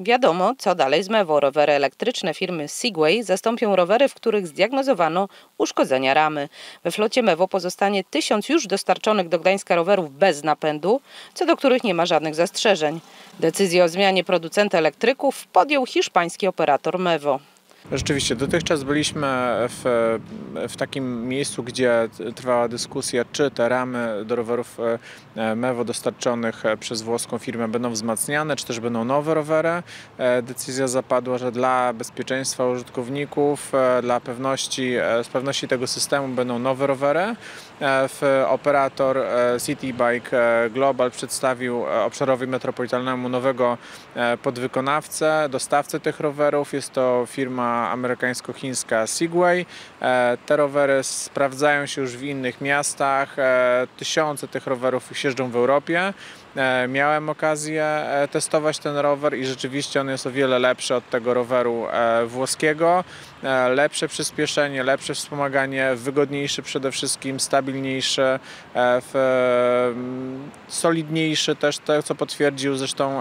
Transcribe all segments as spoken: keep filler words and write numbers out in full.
Wiadomo, co dalej z Mevo. Rowery elektryczne firmy Segway zastąpią rowery, w których zdiagnozowano uszkodzenia ramy. We flocie Mevo pozostanie tysiąc już dostarczonych do Gdańska rowerów bez napędu, co do których nie ma żadnych zastrzeżeń. Decyzję o zmianie producenta elektryków podjął hiszpański operator Mevo. Rzeczywiście, dotychczas byliśmy w, w takim miejscu, gdzie trwała dyskusja, czy te ramy do rowerów Mevo dostarczonych przez włoską firmę będą wzmacniane, czy też będą nowe rowery. Decyzja zapadła, że dla bezpieczeństwa użytkowników, dla pewności, z pewności tego systemu będą nowe rowery. Operator City Bike Global przedstawił obszarowi metropolitalnemu nowego podwykonawcę, dostawcę tych rowerów. Jest to firma amerykańsko-chińska Segway. Te rowery sprawdzają się już w innych miastach. Tysiące tych rowerów już jeżdżą w Europie. Miałem okazję testować ten rower i rzeczywiście on jest o wiele lepszy od tego roweru włoskiego. Lepsze przyspieszenie, lepsze wspomaganie, wygodniejszy przede wszystkim, stabilniejszy, solidniejszy też, to co potwierdził zresztą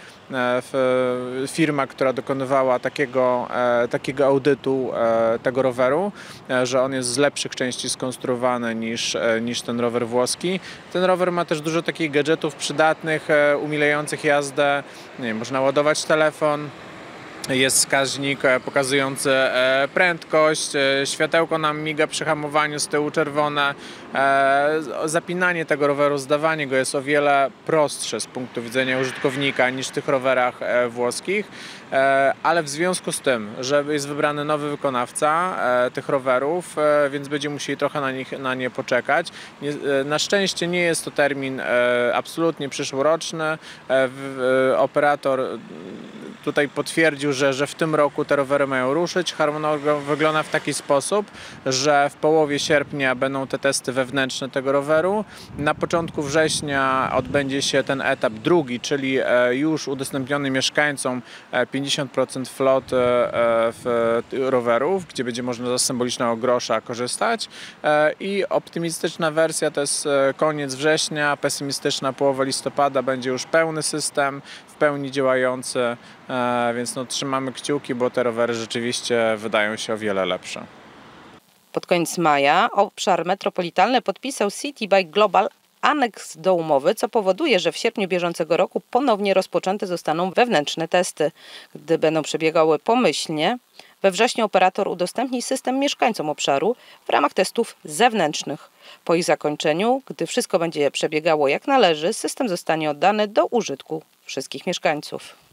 firma, która dokonywała takiego, takiego audytu tego roweru, że on jest z lepszych części skonstruowany niż, niż ten rower włoski. Ten rower ma też dużo takich gadżetów przydatnych, umilających jazdę. Nie wiem, można ładować telefon. Jest wskaźnik pokazujący prędkość, światełko nam miga przy hamowaniu, z tyłu czerwone. Zapinanie tego roweru, zdawanie go jest o wiele prostsze z punktu widzenia użytkownika niż w tych rowerach włoskich, ale w związku z tym, że jest wybrany nowy wykonawca tych rowerów, więc będziemy musieli trochę na, nich, na nie poczekać. Na szczęście nie jest to termin absolutnie przyszłoroczny. Operator tutaj potwierdził, że, że w tym roku te rowery mają ruszyć. Harmonogram wygląda w taki sposób, że w połowie sierpnia będą te testy wewnętrzne tego roweru. Na początku września odbędzie się ten etap drugi, czyli już udostępniony mieszkańcom pięćdziesiąt procent floty rowerów, gdzie będzie można za symbolicznego grosza korzystać. I optymistyczna wersja to jest koniec września, pesymistyczna połowa listopada, będzie już pełny system, w pełni działający, więc no, trzymamy kciuki, bo te rowery rzeczywiście wydają się o wiele lepsze. Pod koniec maja obszar metropolitalny podpisał City Bike Global aneks do umowy, co powoduje, że w sierpniu bieżącego roku ponownie rozpoczęte zostaną wewnętrzne testy. Gdy będą przebiegały pomyślnie, we wrześniu operator udostępni system mieszkańcom obszaru w ramach testów zewnętrznych. Po ich zakończeniu, gdy wszystko będzie przebiegało jak należy, system zostanie oddany do użytku wszystkich mieszkańców.